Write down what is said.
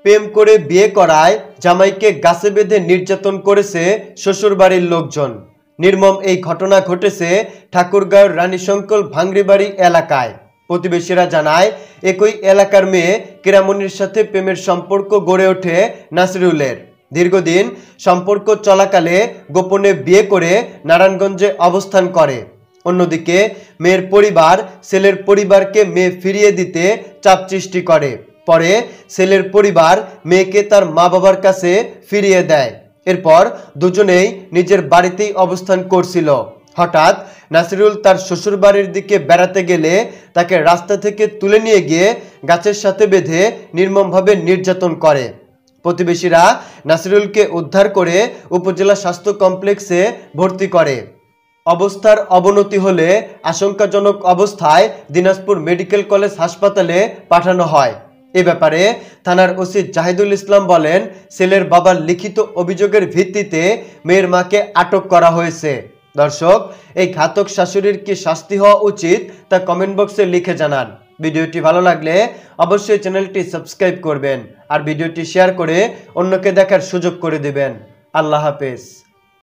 প্রেম করে বিয়ে করায় জামাইকে গাছে বেঁধে নির্যাতন করেছে শ্বশুরবাড়ির লোকজন। নির্মম এই ঘটনা ঘটেছে ঠাকুরগাঁওয়ের রানীশঙ্কল ভাংড়িবাড়ি এলাকায়। প্রতিবেশীরা জানায়, একই এলাকার মেয়ে কেরামনির সাথে প্রেমের সম্পর্ক গড়ে ওঠে নাসিরুলের। দীর্ঘদিন সম্পর্ক চলাকালে গোপনে বিয়ে করে নারায়ণগঞ্জে অবস্থান করে। অন্যদিকে মেয়ের পরিবার ছেলের পরিবারকে মেয়ে ফিরিয়ে দিতে চাপ সৃষ্টি করে। পরে ছেলের পরিবার মেয়েকে তার মা বাবার কাছে ফিরিয়ে দেয়। এরপর দুজনেই নিজের বাড়িতেই অবস্থান করছিল। হঠাৎ নাসিরুল তার শ্বশুরবাড়ির দিকে বেড়াতে গেলে তাকে রাস্তা থেকে তুলে নিয়ে গিয়ে গাছের সাথে বেঁধে নির্মমভাবে নির্যাতন করে। প্রতিবেশীরা নাসিরুলকে উদ্ধার করে উপজেলা স্বাস্থ্য কমপ্লেক্সে ভর্তি করে। অবস্থার অবনতি হলে আশঙ্কাজনক অবস্থায় দিনাজপুর মেডিকেল কলেজ হাসপাতালে পাঠানো হয়। এ ব্যাপারে থানার ওসি জাহিদুল ইসলাম বলেন, ছেলের বাবার লিখিত অভিযোগের ভিত্তিতে মেয়ের মাকে আটক করা হয়েছে। দর্শক, এই ঘাতক শাশুড়ির কি শাস্তি হওয়া উচিত তা কমেন্ট বক্সে লিখে জানান। ভিডিওটি ভালো লাগলে অবশ্যই চ্যানেলটি সাবস্ক্রাইব করবেন আর ভিডিওটি শেয়ার করে অন্যকে দেখার সুযোগ করে দিবেন। আল্লাহ হাফেজ।